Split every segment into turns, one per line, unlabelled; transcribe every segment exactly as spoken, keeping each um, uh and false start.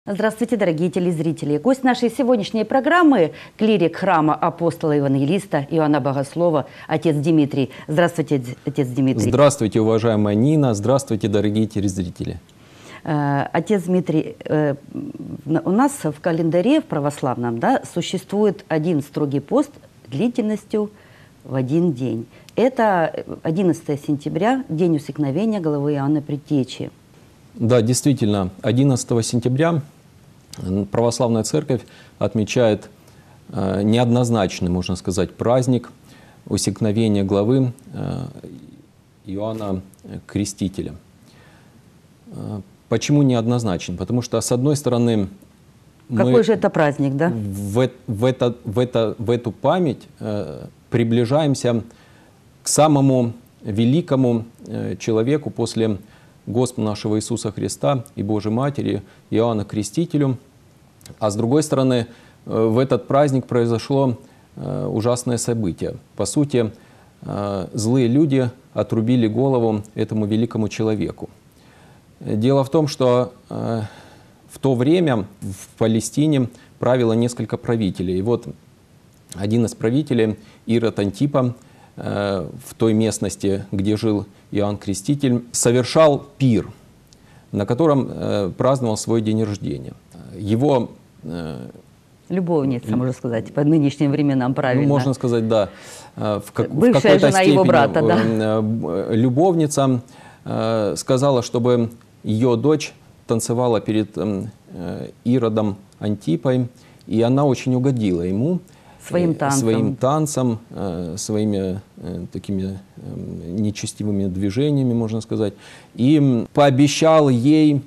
Здравствуйте, дорогие телезрители! Гость нашей сегодняшней программы – клирик храма апостола-евангелиста Иоанна Богослова, отец Дмитрий. Здравствуйте, отец Дмитрий.
Здравствуйте, уважаемая Нина. Здравствуйте, дорогие телезрители.
Отец Дмитрий, у нас в календаре, в православном, да, существует один строгий пост длительностью в один день. Это одиннадцатое сентября, день усекновения головы Иоанна Предтечи.
Да, действительно, одиннадцатого сентября православная церковь отмечает э, неоднозначный, можно сказать, праздник усекновения главы э, Иоанна Крестителя. Э, почему неоднозначен? Потому что, с одной стороны,
Какой
мы
же это праздник, да?
В, в, это, в, это, в эту память э, приближаемся к самому великому э, человеку после Господа нашего Иисуса Христа и Божьей Матери, Иоанна Крестителю. А с другой стороны, в этот праздник произошло ужасное событие. По сути, злые люди отрубили голову этому великому человеку. Дело в том, что в то время в Палестине правило несколько правителей. И вот один из правителей, Ирод Антипа, в той местности, где жил Иоанн Креститель, совершал пир, на котором э, праздновал свой день рождения. Его э,
любовница, можно сказать, по нынешним временам, правильно?
Ну, можно сказать, да. Э, в, как,
Бывшая
в какой-то
жена
степени
его брата, да.
э, любовница э, сказала, чтобы ее дочь танцевала перед э, Иродом Антипой, и она очень угодила ему.
Своим танцем.
Своим танцем, своими такими нечестивыми движениями, можно сказать. И пообещал ей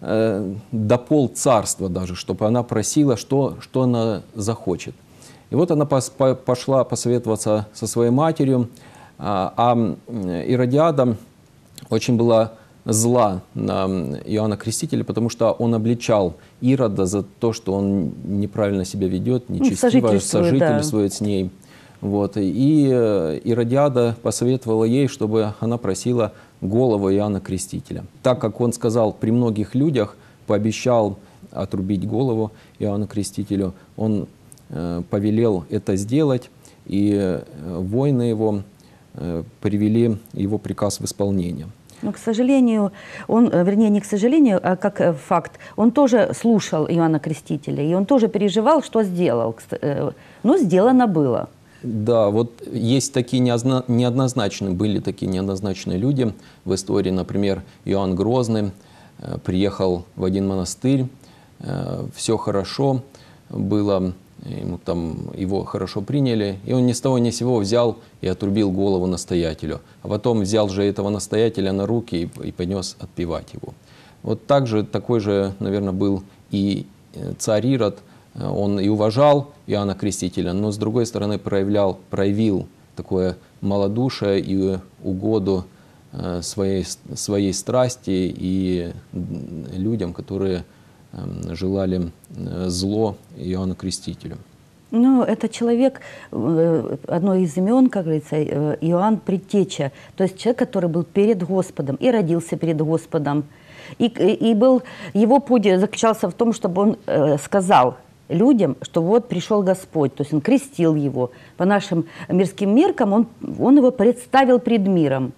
до пол царства даже, чтобы она просила, что, что она захочет. И вот она пошла посоветоваться со своей матерью, а Иродиада очень была зла на Иоанна Крестителя, потому что он обличал Ирода за то, что он неправильно себя ведет, нечестиво
ну,
сожительствует
да.
с ней. Вот. И Иродиада посоветовала ей, чтобы она просила голову Иоанна Крестителя. Так как он сказал при многих людях, пообещал отрубить голову Иоанну Крестителю, он э, повелел это сделать, и э, воины его э, привели его приказ в исполнение.
Но, к сожалению, он, вернее, не к сожалению, а как факт, он тоже слушал Иоанна Крестителя, и он тоже переживал, что сделал. Но сделано было.
Да, вот есть такие неоднозначные, были такие неоднозначные люди в истории. Например, Иоанн Грозный приехал в один монастырь, все хорошо было, ему там, его хорошо приняли, и он ни с того ни с сего взял и отрубил голову настоятелю. А потом взял же этого настоятеля на руки и, и понес отпевать его. Вот также, такой же, наверное, был и царь Ирод. Он и уважал Иоанна Крестителя, но с другой стороны проявлял, проявил такое малодушие и угоду своей, своей страсти и людям, которые желали зло Иоанну Крестителю.
Ну, это человек, одно из имен, как говорится, Иоанн Предтеча, то есть человек, который был перед Господом и родился перед Господом. И, и был, его путь заключался в том, чтобы он э, сказал людям, что вот пришел Господь, то есть он крестил его. По нашим мирским меркам он, он его представил пред миром.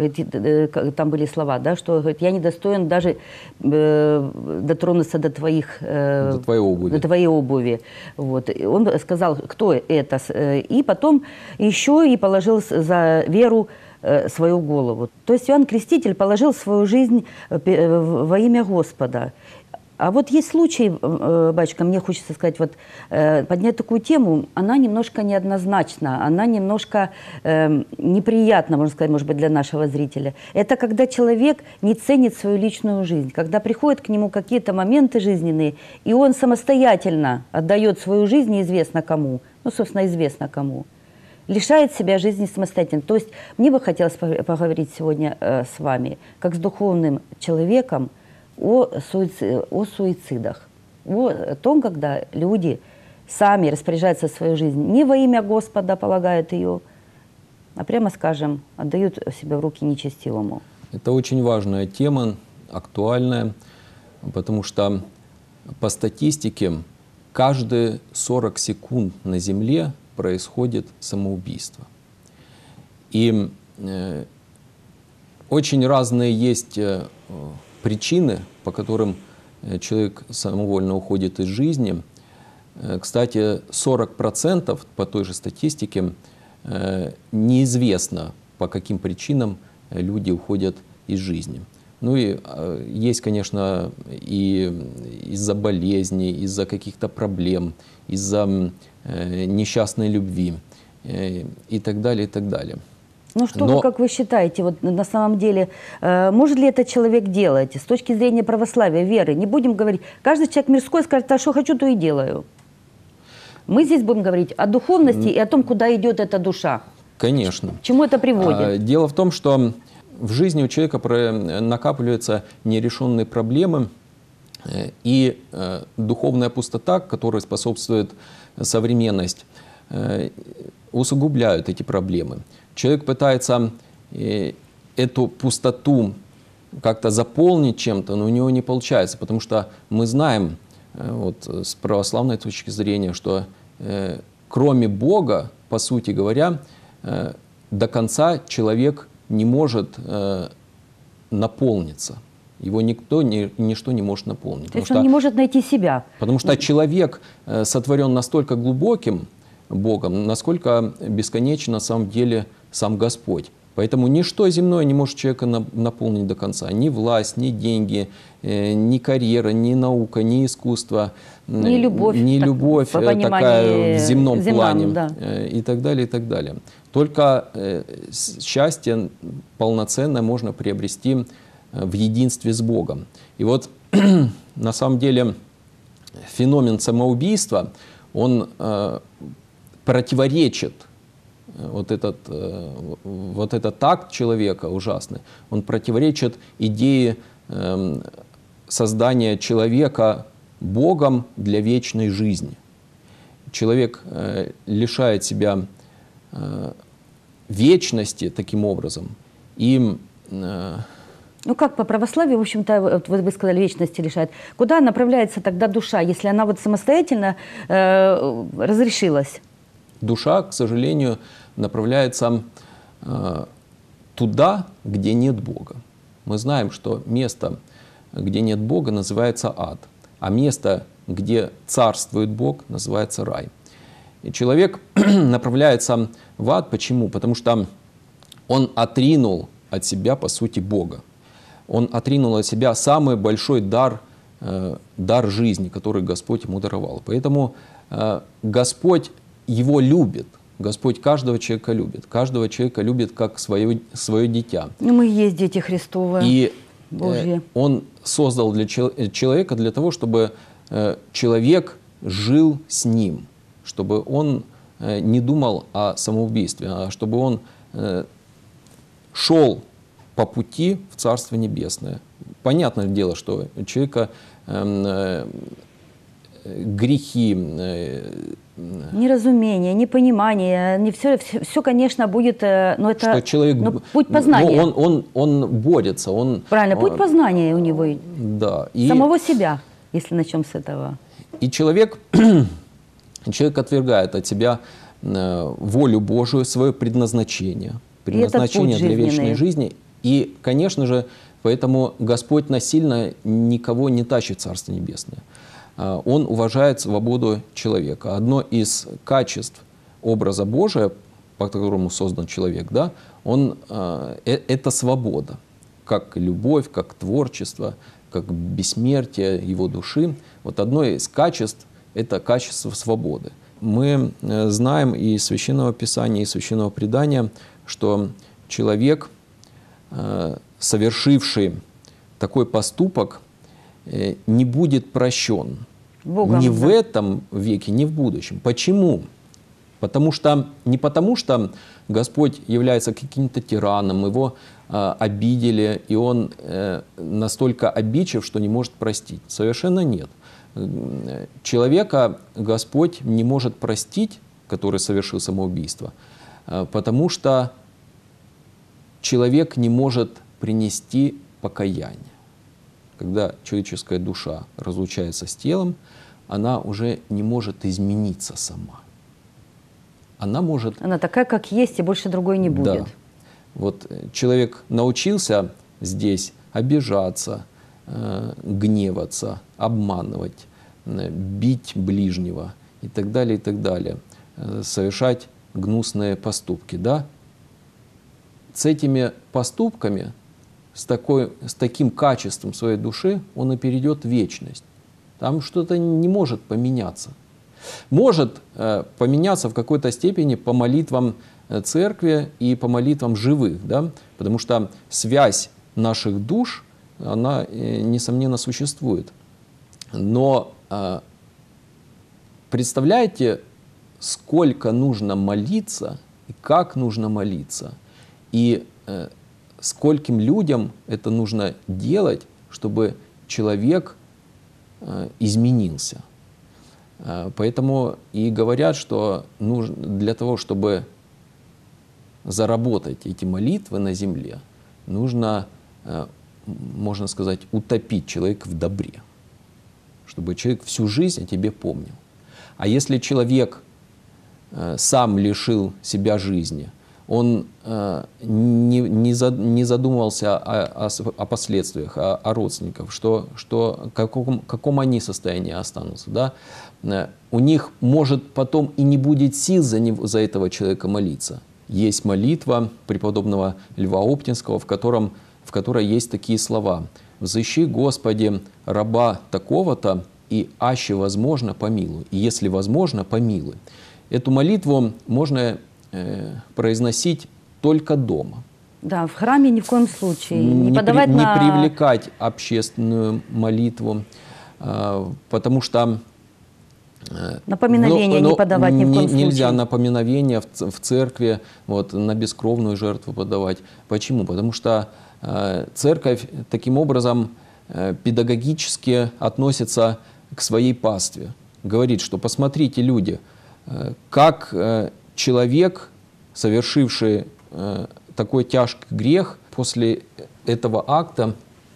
Там были слова, да, что говорит, я недостоин даже э, дотронуться до твоих э,
до твоей обуви.
До твоей обуви. Вот. Он сказал, кто это, и потом еще и положил за веру э, свою голову. То есть Иоанн Креститель положил свою жизнь во имя Господа. А вот есть случай, батюшка, мне хочется сказать, вот поднять такую тему, она немножко неоднозначна, она немножко э, неприятна, можно сказать, может быть, для нашего зрителя. Это когда человек не ценит свою личную жизнь, когда приходят к нему какие-то моменты жизненные, и он самостоятельно отдает свою жизнь неизвестно кому, ну, собственно, известно кому, лишает себя жизни самостоятельно. То есть мне бы хотелось поговорить сегодня э, с вами, как с духовным человеком, О, суици... о суицидах, о том, когда люди сами распоряжаются своей жизнью, не во имя Господа полагают ее, а прямо скажем, отдают себя в руки нечестивому.
Это очень важная тема, актуальная, потому что по статистике, каждые сорок секунд на Земле происходит самоубийство. И э, очень разные есть э, причины, по которым человек самовольно уходит из жизни. Э, кстати, сорок процентов по той же статистике э, неизвестно, по каким причинам люди уходят из жизни. Ну и э, есть, конечно, и из-за болезней, из-за каких-то проблем, из-за э, несчастной любви э, и так далее, и так далее.
Ну что
Но...
вы, как вы считаете, вот на самом деле, э, может ли этот человек делать с точки зрения православия, веры? Не будем говорить, каждый человек мирской скажет, а что хочу, то и делаю. Мы здесь будем говорить о духовности и о том, куда идет эта душа.
Конечно.
К чему это приводит?
Дело в том, что в жизни у человека накапливаются нерешенные проблемы, и духовная пустота, которой способствует современность, усугубляют эти проблемы. Человек пытается эту пустоту как-то заполнить чем-то, но у него не получается, потому что мы знаем вот, с православной точки зрения, что кроме Бога, по сути говоря, до конца человек не может э, наполниться. Его никто, ни, ничто не может наполнить.
То есть он что, не может найти себя.
Потому что человек э, сотворен настолько глубоким Богом, насколько бесконечен на самом деле сам Господь. Поэтому ничто земное не может человека на, наполнить до конца. Ни власть, ни деньги, э, ни карьера, ни наука, ни искусство,
ни любовь,
ни
так,
любовь
по
такая в земном, земном плане,
да.
э, и так далее, и так далее. Только э, счастье полноценное можно приобрести э, в единстве с Богом. И вот на самом деле феномен самоубийства, он э, противоречит, э, вот, этот, э, вот этот акт человека ужасный, он противоречит идее э, создания человека Богом для вечной жизни. Человек э, лишает себя э, вечности таким образом. И, э,
ну как по православию, в общем-то, вот вы сказали, вечности лишает. Куда направляется тогда душа, если она вот самостоятельно э, разрешилась?
Душа, к сожалению, направляется э, туда, где нет Бога. Мы знаем, что место, где нет Бога, называется ад. А место, где царствует Бог, называется рай. И человек направляется в ад. Почему? Потому что он отринул от себя, по сути, Бога. Он отринул от себя самый большой дар, э, дар жизни, который Господь ему даровал. Поэтому э, Господь его любит. Господь каждого человека любит. Каждого человека любит как свое, свое дитя.
Ну, мы есть дети Христовы.
И
Божьи.
Он создал для человека для того, чтобы человек жил с ним, чтобы он не думал о самоубийстве, а чтобы он шел по пути в Царство Небесное. Понятное дело, что у человека грехи,
неразумение, непонимание, не все, все, все, конечно, будет, но это
что человек,
но путь познания.
Он, он, он борется. Он,
Правильно, путь познания у него.
Да, и,
самого себя, если начнем с этого.
И человек, человек отвергает от себя волю Божию, свое предназначение, предназначение для вечной жизни. И, конечно же, поэтому Господь насильно никого не тащит в Царство Небесное. Он уважает свободу человека. Одно из качеств образа Божия, по которому создан человек, да, он, э, это свобода, как любовь, как творчество, как бессмертие его души. Вот одно из качеств – это качество свободы. Мы знаем и из Священного Писания, и из Священного Предания, что человек, э, совершивший такой поступок, э, не будет прощен.
Богом,
ни
да.
в этом веке, ни в будущем. Почему? Потому что, не потому что Господь является каким-то тираном, его э, обидели, и он э, настолько обидчив, что не может простить. Совершенно нет. Человека Господь не может простить, который совершил самоубийство, э, потому что человек не может принести покаяние. когда человеческая душа разлучается с телом, она уже не может измениться сама. Она может...
Она такая, как есть, и больше другой не будет.
Да. Вот человек научился здесь обижаться, э, гневаться, обманывать, э, бить ближнего и так далее, и так далее, э, совершать гнусные поступки, да? С этими поступками, с, такой, с таким качеством своей души он и перейдет в вечность. Там что-то не может поменяться. Может э, поменяться в какой-то степени по молитвам церкви и по молитвам живых, да? Потому что связь наших душ, она, э, несомненно, существует. Но э, представляете, сколько нужно молиться и как нужно молиться, и э, скольким людям это нужно делать, чтобы человек э, изменился. Э, поэтому и говорят, что нужно, для того, чтобы заработать эти молитвы на земле, нужно, э, можно сказать, утопить человека в добре, чтобы человек всю жизнь о тебе помнил. А если человек э, сам лишил себя жизни, он э, не, не, за, не задумывался о, о, о последствиях, о, о родственниках, что, что, каком, каком они состоянии останутся. Да? Э, у них, может, потом и не будет сил за, него, за этого человека молиться. Есть молитва преподобного Льва Оптинского, в, котором, в которой есть такие слова: «Взыщи, Господи, раба такого-то, и аще возможно, помилуй, и если возможно, помилуй». Эту молитву можно э, произносить только дома.
Да, в храме ни в коем случае. Не,
не,
подавать
при,
на...
не привлекать общественную молитву, э, потому что... Э,
Напоминовение
но,
не подавать ни в коем случае.
Нельзя напоминовение в, в церкви вот, на бескровную жертву подавать. Почему? Потому что э, церковь таким образом э, педагогически относится к своей пастве. Говорит, что посмотрите, люди, э, как э, человек, совершивший э, такой тяжкий грех, после этого акта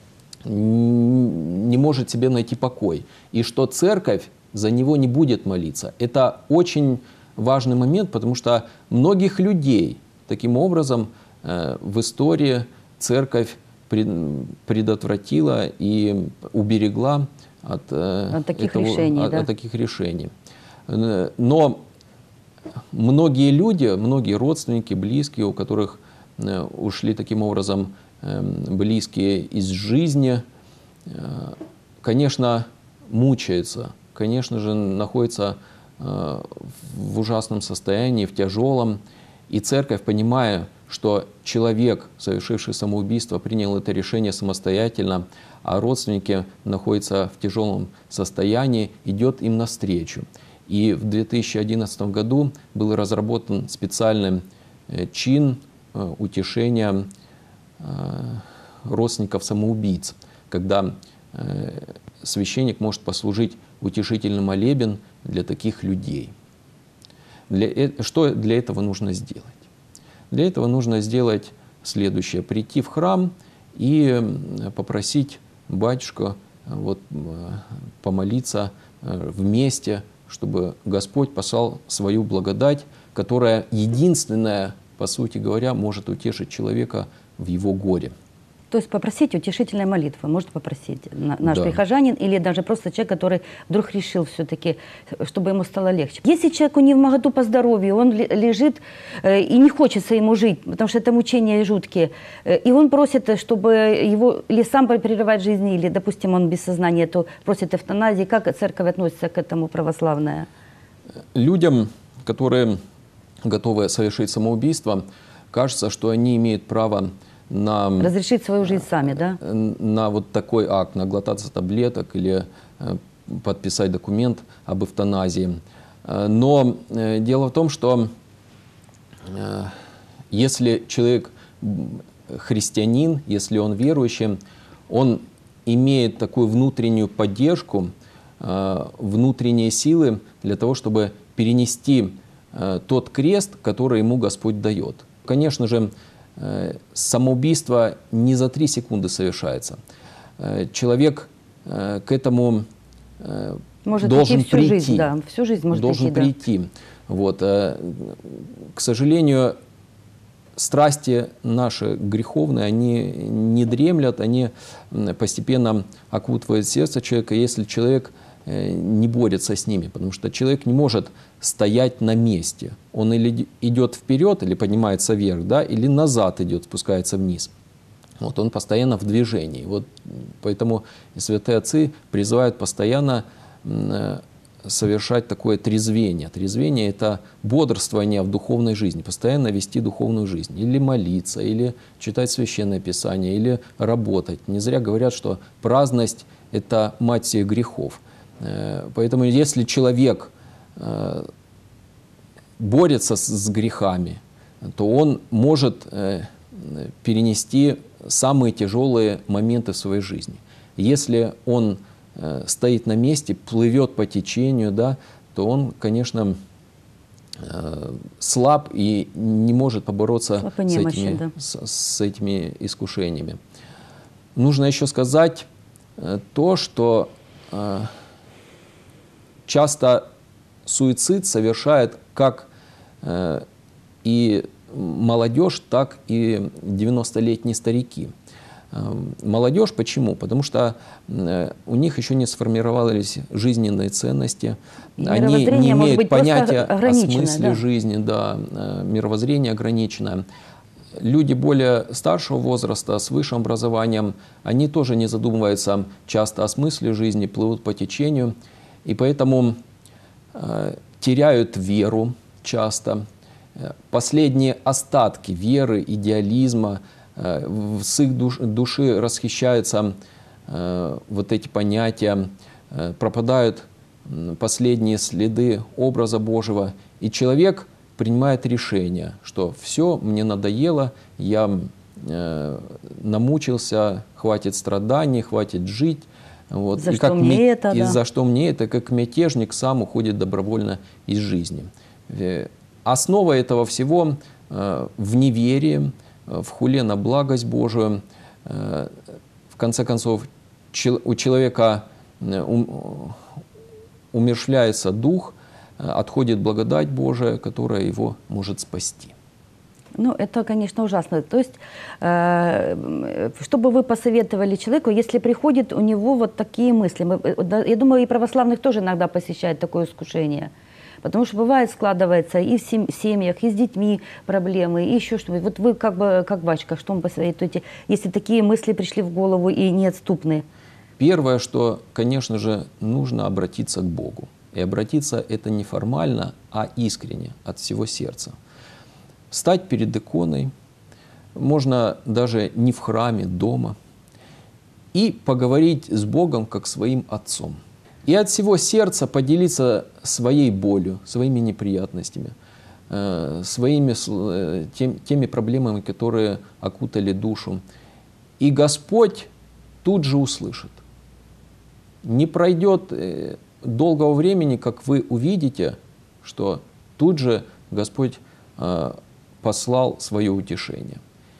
не может себе найти покой. И что церковь за него не будет молиться. Это очень важный момент, потому что многих людей таким образом э, в истории церковь пред, предотвратила и уберегла от, э,
от, таких,
этого,
решений,
от,
да?
от таких решений. Но многие люди, многие родственники, близкие, у которых э, ушли таким образом э, близкие из жизни, э, конечно, мучаются. Конечно же, находится э, в ужасном состоянии, в тяжелом. И церковь, понимая, что человек, совершивший самоубийство, принял это решение самостоятельно, а родственники находятся в тяжелом состоянии, идет им навстречу. И в две тысячи одиннадцатом году был разработан специальный э, чин э, утешения э, родственников самоубийц, когда э, священник может послужить утешительный молебен для таких людей. Для, что для этого нужно сделать? Для этого нужно сделать следующее. Прийти в храм и попросить батюшку вот, помолиться вместе, чтобы Господь послал свою благодать, которая единственная, по сути говоря, может утешить человека в его горе.
То есть попросить утешительной молитвы, может попросить наш
да.
прихожанин или даже просто человек, который вдруг решил все-таки, чтобы ему стало легче. Если человеку не в моготу по здоровью, он лежит и не хочется ему жить, потому что это мучения жуткие, и он просит, чтобы его или сам прерывать жизнь, или, допустим, он без сознания, то просит эвтаназии. Как церковь относится к этому, православная?
Людям, которые готовы совершить самоубийство, кажется, что они имеют право на,
разрешить свою жизнь сами, да?
На вот такой акт, наглотаться таблеток или э, подписать документ об эвтаназии. Но э, дело в том, что э, если человек христианин, если он верующий, он имеет такую внутреннюю поддержку, э, внутренние силы для того, чтобы перенести э, тот крест, который ему Господь дает. Конечно же, самоубийство не за три секунды совершается. э, человек э, к этому э,
может
должен
идти всю
прийти.
жизнь, да, всю жизнь может
должен
идти, да.
прийти. Вот. Э, к сожалению, страсти наши греховные, они не дремлят, они постепенно окутывают сердце человека, если человек не борется с ними, потому что человек не может стоять на месте. Он или идет вперед, или поднимается вверх, да, или назад идет, спускается вниз. Вот он постоянно в движении. Вот поэтому святые отцы призывают постоянно совершать такое трезвение. Трезвение – это бодрствование в духовной жизни, постоянно вести духовную жизнь. Или молиться, или читать Священное Писание, или работать. Не зря говорят, что праздность – это мать всех грехов. Поэтому если человек борется с грехами, то он может перенести самые тяжелые моменты в своей жизни. Если он стоит на месте, плывет по течению, да, то он, конечно, слаб и не может побороться с этими, да. с, с этими искушениями. Нужно еще сказать то, что часто суицид совершает как и молодежь, так и девяностолетние старики. Молодежь почему? Потому что у них еще не сформировались жизненные ценности, они не имеют понятия о смысле да? жизни, да, мировоззрение ограниченное. Люди более старшего возраста, с высшим образованием, они тоже не задумываются часто о смысле жизни, плывут по течению, и поэтому э, теряют веру часто. Последние остатки веры, идеализма, с их душ, души расхищаются э, вот эти понятия, э, пропадают последние следы образа Божьего, и человек принимает решение, что все, мне надоело, я э, намучился, хватит страданий, хватит жить. Вот.
За
и
что
как
мне
ме...
это,
и
да.
за что мне это, как мятежник сам уходит добровольно из жизни. Основа этого всего э, в неверии, в хуле на благость Божию. В конце концов, у человека умерщвляется дух, отходит благодать Божия, которая его может спасти.
Ну, это, конечно, ужасно. То есть, э, что бы вы посоветовали человеку, если приходит у него вот такие мысли? Мы, я думаю, и православных тоже иногда посещает такое искушение. Потому что бывает, складывается и в семьях, и с детьми проблемы, и еще что-то. Вот вы как бы, как батюшка, что вы посоветуете, если такие мысли пришли в голову и неотступны?
Первое, что, конечно же, нужно обратиться к Богу. И обратиться это не формально, а искренне, от всего сердца. Встать перед иконой, можно даже не в храме, дома, и поговорить с Богом как своим отцом. И от всего сердца поделиться своей болью, своими неприятностями, э, своими э, тем, теми проблемами, которые окутали душу. И Господь тут же услышит. Не пройдет э, долгого времени, как вы увидите, что тут же Господь э, послал свое утешение.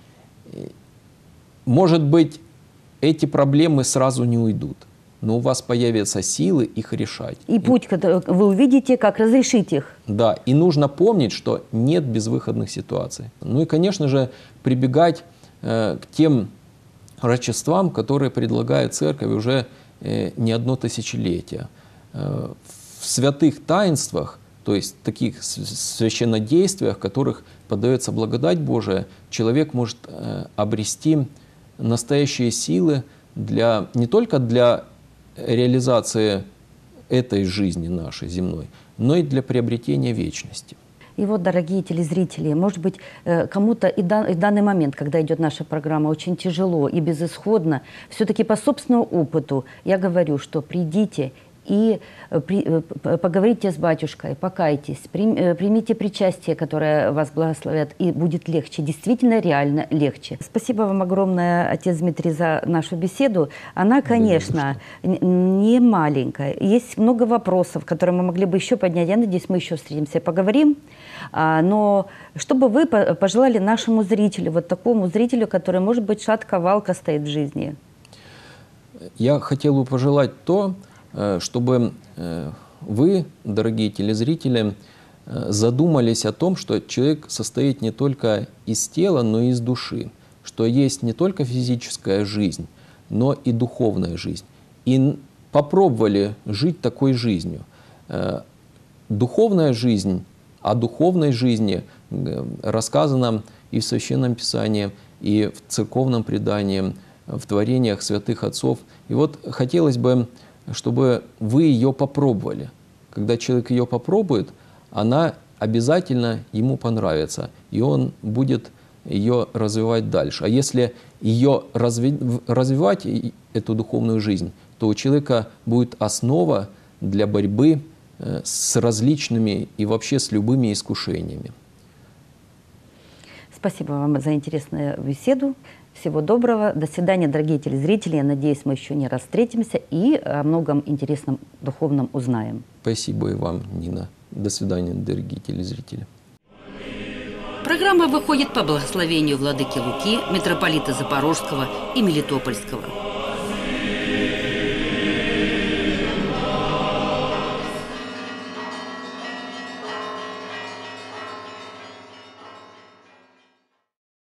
Может быть, эти проблемы сразу не уйдут, но у вас появятся силы их решать.
И путь, который вы увидите, как разрешить их. Да,
и нужно помнить, что нет безвыходных ситуаций. Ну и, конечно же, прибегать э, к тем врачествам, которые предлагает Церковь уже э, не одно тысячелетие. Э, в святых таинствах, то есть таких священнодействиях, в которых подается благодать Божия, человек может э, обрести настоящие силы для, не только для реализации этой жизни нашей земной, но и для приобретения вечности.
И вот, дорогие телезрители, может быть, кому-то и в данный момент, когда идет наша программа, очень тяжело и безысходно, все-таки по собственному опыту я говорю, что придите и при, поговорите с батюшкой, покайтесь, примите причастие, которое вас благословят, и будет легче, действительно, реально легче. Спасибо вам огромное, отец Дмитрий, за нашу беседу. Она, конечно, не маленькая. Есть много вопросов, которые мы могли бы еще поднять. Я надеюсь, мы еще встретимся и поговорим. Но что бы вы пожелали нашему зрителю, вот такому зрителю, который, может быть, шатко-валко стоит в жизни?
Я хотел бы пожелать то, э, чтобы э, вы, дорогие телезрители, э, задумались о том, что человек состоит не только из тела, но и из души, что есть не только физическая жизнь, но и духовная жизнь. И попробовали жить такой жизнью. Э, Духовная жизнь, о духовной жизни рассказано и в Священном Писании, и в церковном предании, в творениях святых отцов. И вот хотелось бы, чтобы вы ее попробовали. Когда человек ее попробует, она обязательно ему понравится, и он будет ее развивать дальше. А если ее разви развивать, эту духовную жизнь, то у человека будет основа для борьбы с различными и вообще с любыми искушениями.
Спасибо вам за интересную беседу. Всего доброго. До свидания, дорогие телезрители. Я надеюсь, мы еще не раз встретимся и о многом интересном духовном узнаем.
Спасибо и вам, Нина. До свидания, дорогие телезрители.
Программа выходит по благословению владыки Луки, митрополита Запорожского и Мелитопольского.